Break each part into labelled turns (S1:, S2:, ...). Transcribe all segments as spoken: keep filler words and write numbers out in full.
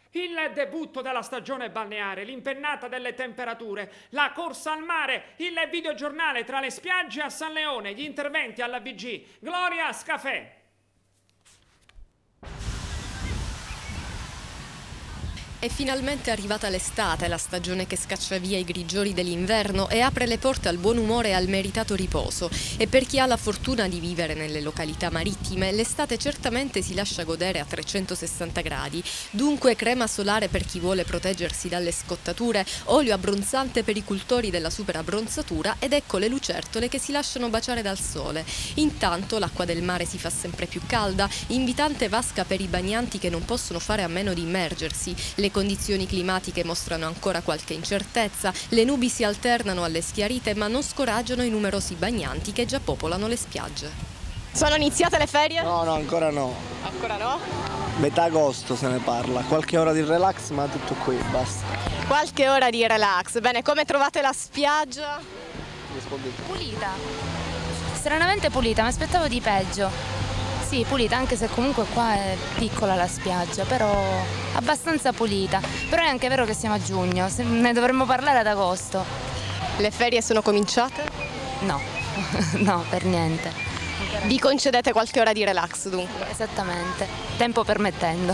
S1: Il debutto della stagione balneare, l'impennata delle temperature, la corsa al mare, il videogiornale tra le spiagge a San Leone, gli interventi alla V G, Gloria Scafè.
S2: È finalmente arrivata l'estate, la stagione che scaccia via i grigiori dell'inverno e apre le porte al buon umore e al meritato riposo. E per chi ha la fortuna di vivere nelle località marittime, l'estate certamente si lascia godere a trecentosessanta gradi. Dunque crema solare per chi vuole proteggersi dalle scottature, olio abbronzante per i cultori della superabbronzatura ed ecco le lucertole che si lasciano baciare dal sole. Intanto l'acqua del mare si fa sempre più calda, invitante vasca per i bagnanti che non possono fare a meno di immergersi. Le Le condizioni climatiche mostrano ancora qualche incertezza, le nubi si alternano alle schiarite ma non scoraggiano i numerosi bagnanti che già popolano le spiagge.
S3: Sono iniziate le ferie?
S4: No, no, ancora no.
S3: Ancora no?
S4: Metà agosto se ne parla, qualche ora di relax ma tutto qui, basta.
S3: Qualche ora di relax, bene, come trovate la spiaggia?
S4: Rispondete.
S5: Pulita, stranamente pulita, mi aspettavo di peggio. Sì, pulita, anche se comunque qua è piccola la spiaggia, però abbastanza pulita. Però è anche vero che siamo a giugno, ne dovremmo parlare ad agosto.
S3: Le ferie sono cominciate?
S5: No, no, per niente.
S3: Vi concedete qualche ora di relax dunque?
S5: Esattamente, tempo permettendo.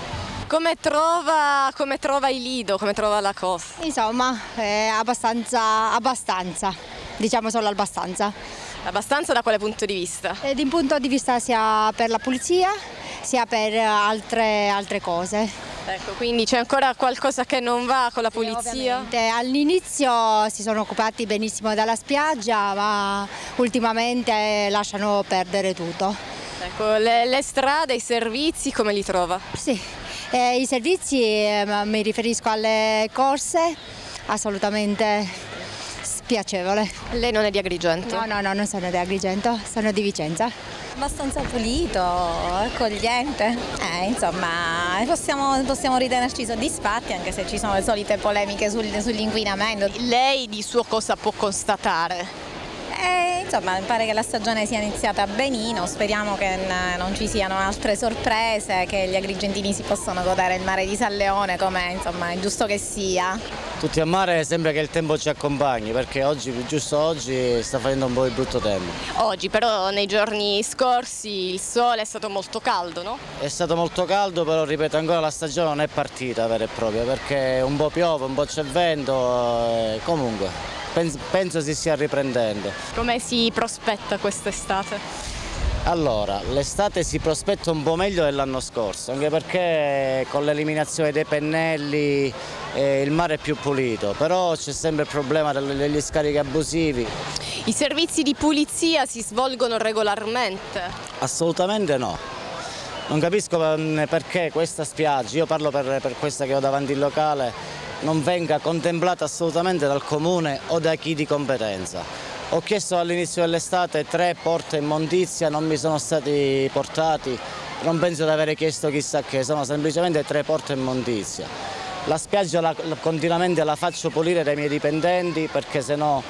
S3: Come trova, come trova il Lido, come trova la costa?
S6: Insomma, è abbastanza, abbastanza, diciamo solo abbastanza.
S3: Abbastanza da quale punto di vista?
S6: Ed in punto di vista sia per la pulizia sia per altre, altre cose.
S3: Ecco, quindi c'è ancora qualcosa che non va con la pulizia?
S6: Sì, all'inizio si sono occupati benissimo della spiaggia, ma ultimamente lasciano perdere tutto.
S3: Ecco, le, le strade, i servizi, come li trova?
S6: Sì, eh, i servizi, eh, mi riferisco alle corse, assolutamente piacevole.
S3: Lei non è di Agrigento?
S6: No, no, no, non sono di Agrigento, sono di Vicenza.
S7: Abbastanza pulito, accogliente, eh, insomma possiamo, possiamo ritenerci soddisfatti anche se ci sono le solite polemiche sul, sull'inquinamento.
S3: Lei di suo cosa può constatare?
S7: Eh, insomma mi pare che la stagione sia iniziata benino, speriamo che non ci siano altre sorprese, che gli agrigentini si possano godere il mare di San Leone come insomma è giusto che sia.
S8: Tutti a mare sembra che il tempo ci accompagni perché oggi, giusto oggi, sta facendo un po' di brutto tempo.
S3: Oggi però nei giorni scorsi il sole è stato molto caldo, no?
S8: È stato molto caldo, però ripeto ancora la stagione non è partita vera e propria perché un po' piove, un po' c'è vento, eh, comunque penso, penso si stia riprendendo.
S3: Come si prospetta quest'estate?
S8: Allora, l'estate si prospetta un po' meglio dell'anno scorso, anche perché con l'eliminazione dei pennelli eh, il mare è più pulito, però c'è sempre il problema degli scarichi abusivi.
S3: I servizi di pulizia si svolgono regolarmente?
S8: Assolutamente no. Non capisco perché questa spiaggia, io parlo per, per questa che ho davanti il locale, non venga contemplata assolutamente dal comune o da chi di competenza. Ho chiesto all'inizio dell'estate tre porte immondizia, non mi sono stati portati, non penso di avere chiesto chissà che, sono semplicemente tre porte immondizia. La spiaggia la, la, continuamente la faccio pulire dai miei dipendenti perché sennò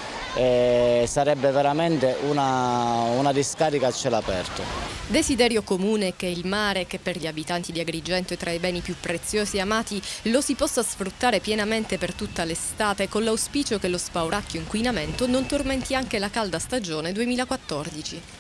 S8: eh, sarebbe veramente una, una discarica a cielo aperto.
S2: Desiderio comune che il mare, che per gli abitanti di Agrigento è tra i beni più preziosi e amati, lo si possa sfruttare pienamente per tutta l'estate, con l'auspicio che lo spauracchio inquinamento non tormenti anche la calda stagione duemilaquattordici.